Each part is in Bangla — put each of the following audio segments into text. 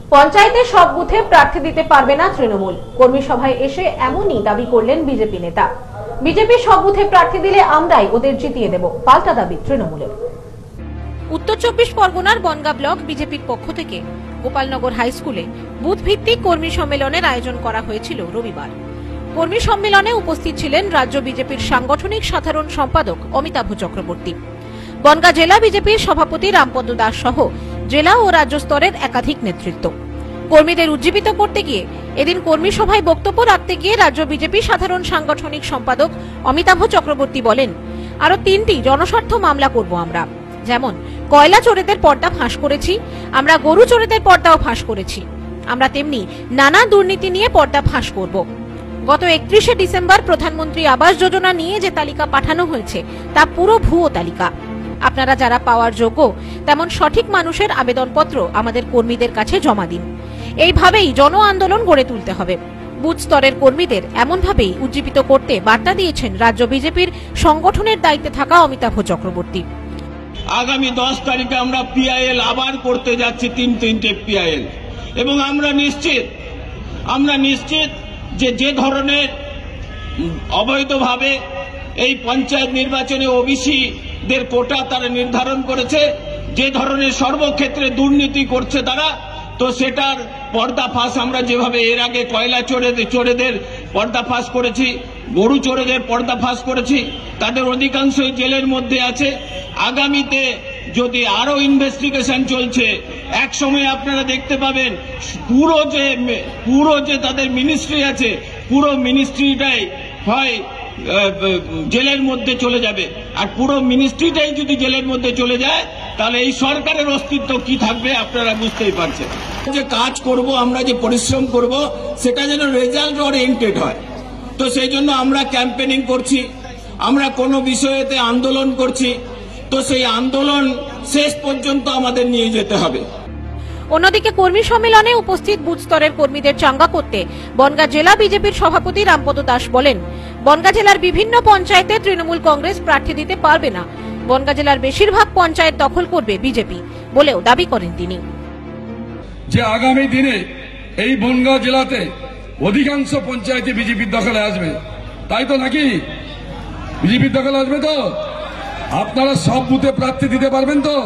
পঞ্চায়েতের সব বুথে প্রার্থী দিতে পারবে না তৃণমূল। কর্মী সভায় এসে এমনই দাবি করলেন বিজেপি নেতা। বিজেপি সব বুথে প্রার্থী দিলে আমরাই ওদের জিতিয়ে দেব, পাল্টা দাবি তৃণমূলের। উত্তর 24 পরগনার বনগাঁ ব্লক বিজেপির পক্ষ থেকে গোপালনগর হাই স্কুলে বুথ ভিত্তিক কর্মী সম্মেলনের আয়োজন করা হয়েছিল রবিবার। কর্মী সম্মেলনে উপস্থিত ছিলেন রাজ্য বিজেপির সাংগঠনিক সাধারণ সম্পাদক অমিতাভ চক্রবর্তী, বনগাঁ জেলা বিজেপির সভাপতি রামপদ দাস সহ জেলা ও রাজ্য স্তরের একাধিক নেতৃত্ব। কর্মীদের উজ্জীবিত করতে গিয়ে এদিন কর্মী সভায় বক্তব্য রাখতে গিয়ে রাজ্য বিজেপি সাধারণ সাংগঠনিক সম্পাদক অমিতাভ চক্রবর্তী বলেন, আরো 3টি জনস্বার্থ মামলা করব আমরা। যেমন কয়লা চোরেদের পর্দা ফাঁস করেছি, আমরা গরু চোরেদের পর্দাও ফাঁস করেছি, আমরা তেমনি নানা দুর্নীতি নিয়ে পর্দা ফাঁস করব। গত 31শে ডিসেম্বর প্রধানমন্ত্রী আবাস যোজনা নিয়ে যে তালিকা পাঠানো হয়েছে তা পুরো ভুয়ো তালিকা। আপনারা যারা পাওয়ার যোগ্য তেমন সঠিক মানুষের আবেদনপত্র আমাদের কর্মীদের কাছে জমা দিন। এইভাবেই জন আন্দোলন গড়ে তুলতে হবে। বুথ স্তরের কর্মীদের এমনভাবেই উজ্জীবিত করতে বার্তা দিয়েছেন রাজ্য বিজেপির সংগঠনের দায়িত্বে থাকা অমিতাভ চক্রবর্তী। আগামী 10 তারিখে আমরা পিআইএল আবার করতে যাচ্ছি, 3টে পিআইএল, এবং আমরা নিশ্চিত যে ধরনের অবৈধভাবে এই পঞ্চায়েত নির্বাচনে ওবিসি দের কোটা তারা নির্ধারণ করেছে, যে ধরনের সর্বক্ষেত্রে দুর্নীতি করছে তারা, তো সেটার পর্দাফাঁস আমরা যেভাবে এর আগে কয়লা চোরেদের পর্দাফাঁস করেছি, গরু চোরেদের পর্দাফাঁস করেছি, তাদের অধিকাংশই জেলের মধ্যে আছে। আগামীতে যদি আরো ইনভেস্টিগেশন চলছে, এক সময় আপনারা দেখতে পাবেন পুরো যে তাদের মিনিস্ট্রি আছে, পুরো মিনিস্ট্রিটাই হয় জেলের মধ্যে চলে যাবে। আর পুরো মিনিস্ট্রিটাই যদি জেলের মধ্যে চলে যায় তাহলে এই সরকারের অস্তিত্ব কি থাকবে আপনারা বুঝতেই পারছেন। যে কাজ করব, আমরা যে পরিশ্রম করব, সেটা যেন রেজাল্ট ওরিয়েন্টেড হয়। তো সেই জন্য আমরা ক্যাম্পেনিং করছি, আমরা কোনো বিষয়েতে আন্দোলন করছি, তো সেই আন্দোলন শেষ পর্যন্ত আমাদের নিয়ে যেতে হবে। অন্যদিকে কর্মী সম্মেলনে উপস্থিত বুথ স্তরের কর্মীদের চাঙ্গা করতে বনগাঁ জেলা বিজেপির সভাপতি রামপদ দাস বলেন, বনগাঁ জেলার বিভিন্ন পঞ্চায়েতে তৃণমূল কংগ্রেস প্রার্থী দিতে পারবে না। বনগাঁ জেলার বেশিরভাগ পঞ্চায়েত দখল করবে বিজেপি বলেও দাবি করেন তিনি। যে আগামী দিনে এই বনগাঁ জেলাতে অধিকাংশ পঞ্চায়েতে বিজেপির দখলে আসবে, তাই তো নাকি? বিজেপির দখলে আসবে তো? আপনারা সব বুথে প্রার্থী দিতে পারবেন তো?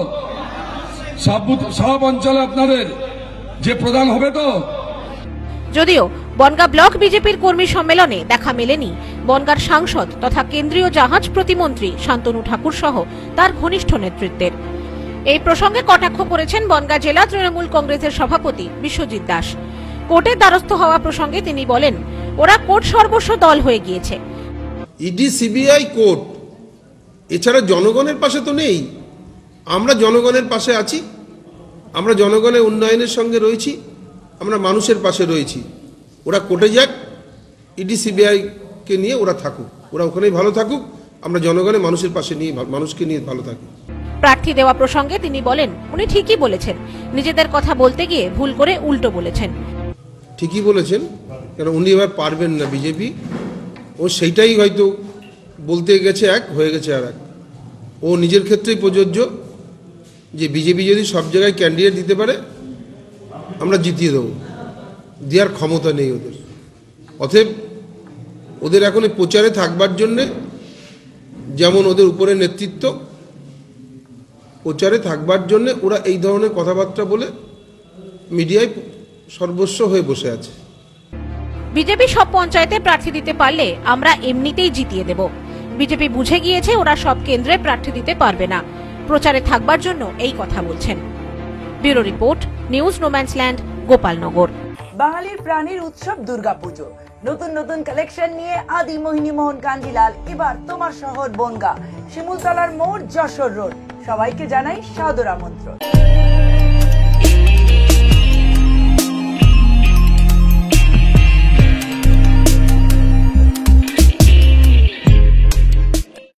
সব অঞ্চলে আপনাদের যে প্রধান হবে তো? যদিও বনগাঁ ব্লক বিজেপির কর্মী সম্মেলনে দেখা মেলেনি বনগাঁর সাংসদ তথা কেন্দ্রীয় জাহাজ প্রতিমন্ত্রী শান্তনু ঠাকুর সহ তার ঘনিষ্ঠ নেতৃত্বের। এই প্রসঙ্গে কটাক্ষ করেছেন বনগাঁ জেলা তৃণমূল কংগ্রেসের সভাপতি বিশ্বজিৎ দাস। কোর্টের দ্বারস্থ হওয়া প্রসঙ্গে তিনি বলেন, ওরা কোর্ট সর্বস্ব দল হয়ে গিয়েছে। ইডি, সিবিআই, কোর্ট, এছাড়া জনগণের পাশে তো নেই। আমরা জনগণের পাশে আছি, আমরা জনগণের উন্নয়নের সঙ্গে রয়েছি, আমরা মানুষের পাশে রয়েছি। ওরা কোর্টে যাক, ইডি সিবিআইকে নিয়ে ওরা থাকুক, ওরা ওখানেই ভালো থাকুক, আমরা জনগণের মানুষের পাশে নিয়ে মানুষকে নিয়ে ভালো থাকি। প্রার্থী দেওয়া প্রসঙ্গে তিনি বলেন, উনি ঠিকই বলেছেন, নিজেদের কথা বলতে গিয়ে ভুল করে উল্টো বলেছেন। ঠিকই বলেছেন, কেন উনি এবার পারবেন না বিজেপি, ও সেইটাই হয়তো বলতে গেছে এক, হয়ে গেছে আর এক। ও নিজের ক্ষেত্রেই প্রযোজ্য যে বিজেপি যদি সব জায়গায় ক্যান্ডিডেট দিতে পারে আমরা জিতিয়ে দেবো, দেওয়ার ক্ষমতা নেই ওদের। অতএব ওদের এখন প্রচারে থাকবার জন্যে, যেমন ওদের উপরে নেতৃত্ব, প্রচারে থাকবার জন্যে ওরা এই ধরনের কথাবার্তা বলে মিডিয়ায় সর্বস্ব হয়ে বসে আছে। বিজেপি সব পঞ্চায়েতে প্রার্থী দিতে পারলে আমরা এমনিতেই জিতিয়ে দেব। বিজেপি বুঝে গিয়েছে ওরা সব কেন্দ্রে প্রার্থী দিতে পারবে না, প্রচারে থাকবার জন্য এই কথা বলছেন। Bureau report, news no man's land, Gopalnagar. বাঙালির প্রাণীর উৎসব দুর্গাপুজো, নতুন নতুন কালেকশন নিয়ে আদি মোহিনী মোহন কাঞ্জিলাল এবার তোমার শহর বনগাঁ, শিমুলতলার মোড়, যশোর রোড। সবাইকে জানাই সাদর আমন্ত্রণ।